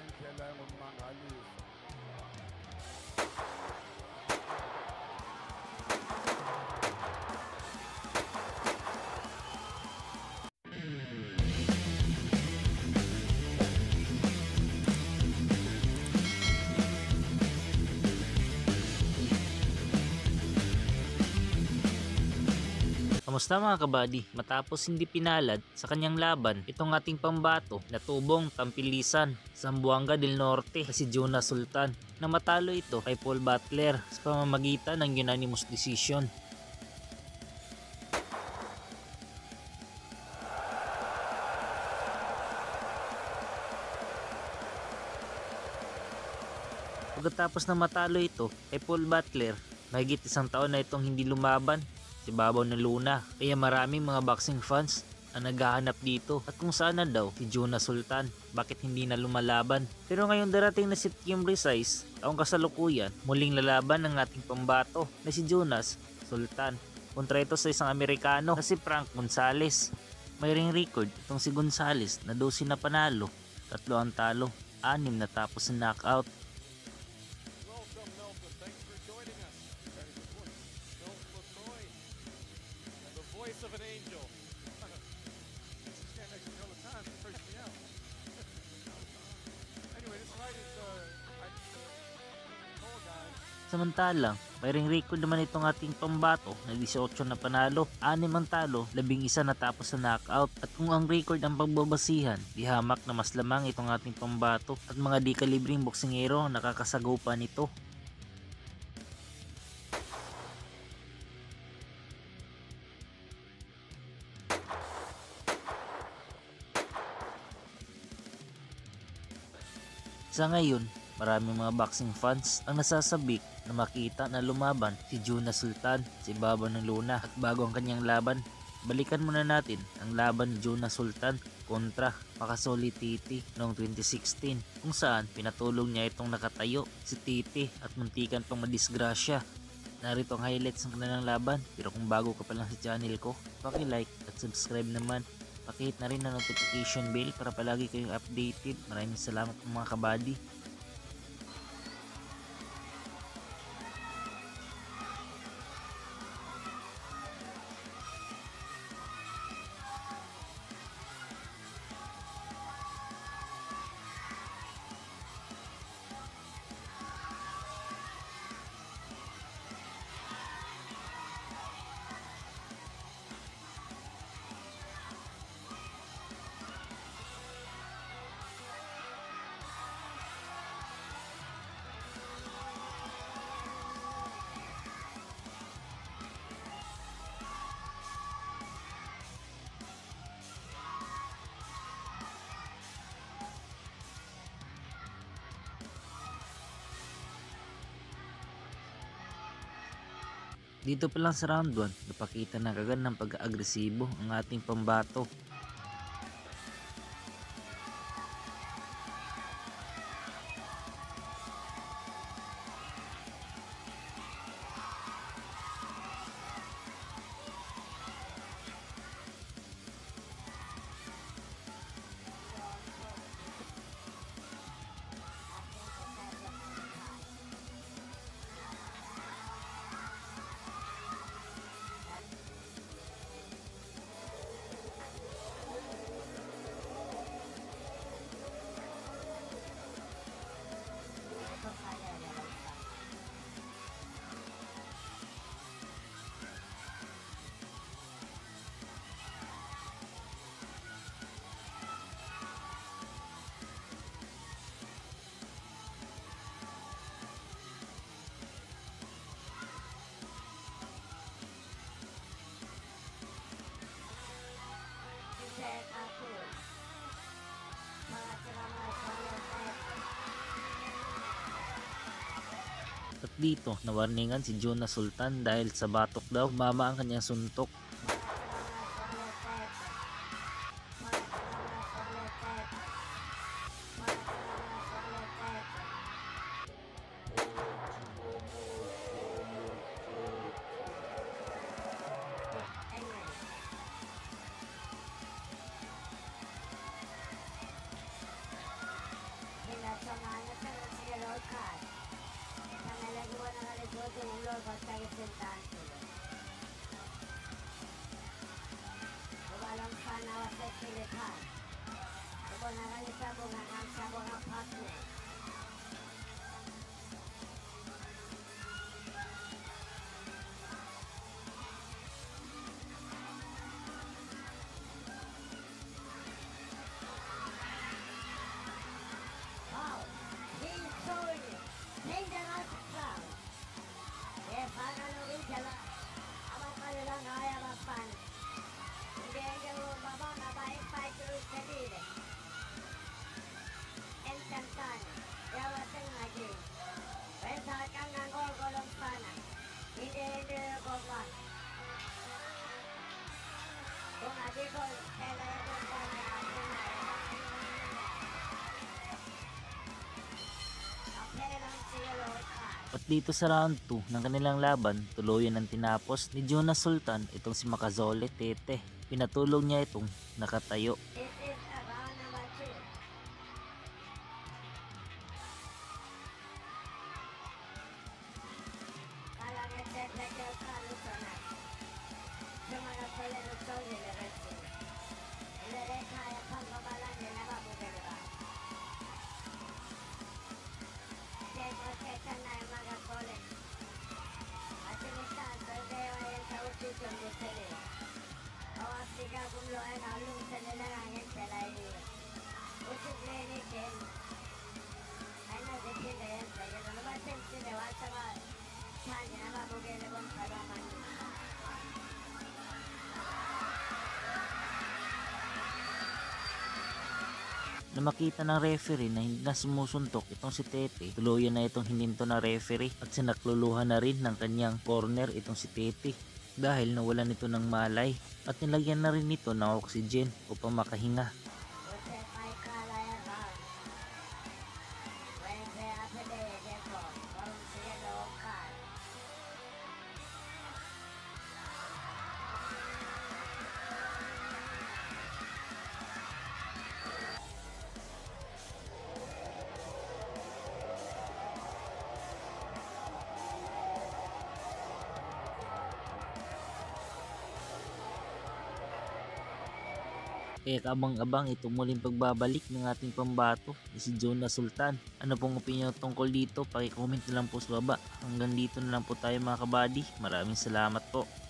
kailangan mga alis. Kamusta mga kabady? Matapos hindi pinalad sa kanyang laban, itong ating pambato na tubong tampilisan sa Zamboanga del Norte na si Jonas Sultan na matalo ito kay Paul Butler sa pamamagitan ng unanimous decision. Pagkatapos na matalo ito kay Paul Butler, mahigit isang taon na itong hindi lumaban si Babaw na Luna, kaya maraming mga boxing fans ang naghahanap dito at kung saan na daw si Jonas Sultan, bakit hindi na lumalaban. Pero ngayong darating na September 6, taong kasalukuyan, muling lalaban ng ating pambato na si Jonas Sultan kontra ito sa isang Amerikano na si Frank Gonzalez. May ring record itong si Gonzalez na 12 na panalo, 3 ang talo, 6 na tapos sa knockout. Welcome, Nelson. Thanks for joining us. Very good voice. Nelson LaCroix, the voice of an angel. This is guy next to me all the time. It freaks me out. Anyway, this fight is tall guy. Samantalang, may ring record naman itong ating pambato na 18 na panalo, 6 ang talo, 11 natapos sa knockout. At kung ang record ang pagbabasihan, di hamak na mas lamang itong ating pambato at mga di kalibring boksingero ang nakakasagupa nito. Sa ngayon, maraming mga boxing fans ang nasasabik na makita na lumaban si Jonas Sultan sa ibabaw ng luna. At bago ang kanyang laban, balikan muna natin ang laban ni Jonas Sultan kontra Makasoli Titi noong 2016 kung saan pinatulong niya itong nakatayo si Titi at muntikan pang madisgrasya. Narito ang highlights ng kanilang laban, pero kung bago ka pa lang sa channel ko, paki-like at subscribe naman. Pakihit na rin ang notification bell para palagi kayong updated. Maraming salamat mga kabady. Dito pa lang sa round 1, napakita na kagad ng pag-agresibo ang ating pambato. At dito, nawarningan si Jonas Sultan dahil sa batok daw, mama ang kanyang suntok. Ikutin ang loob at kagisintahan sila. Walang panawa sa pilihan. Kebenaran sabungan ang sabungan partner. Wow, he's showing it. Dangerous cloud. Para nung jala, abang kanilang kaya mapan. Hindi yung baba mabait pa ito sa dili. Encantado, yawasan lagi. Pesa kang nangolong sana. Hindi ko ba. Kung adi ko, kailangan ko sana natin na. Apelang siguro ka. At dito sa round 2 ng kanilang laban, tuluyan ng tinapos ni Jonas Sultan itong si Makazole Tete. Pinatulong niya itong nakatayo. This is round number 2. Kalau ngecek legal kalau sana. Cuma kalau lupa di level. Mereka yang pengamalan yang apa bukan apa. Saya naik maga boleh. Asalnya terdewa yang tahu tujuan di sini. Awas tiga kumloan alung senenangin selai. Usut lenikin. Aina dekin dayan saya kalau macam sini wacara. Tanya apa bukan lebon karaman. Na makita ng referee na hindi na sumusuntok itong si Tete, tuluyan na itong hininto na referee at sinakluluhan na rin ng kanyang corner itong si Tete dahil nawalan nito ng malay at nilagyan na rin nito ng oxygen upang makahinga. Usut mai kalaya round. Wednesday after day therefore. Baru saya lokal. Kaya kaabang-abang itong muling pagbabalik ng ating pambato si Jonas Sultan. Ano pong opinion tungkol dito? Paki-comment na lang po sa baba. Hanggang dito na lang po tayo mga kabady. Maraming salamat po.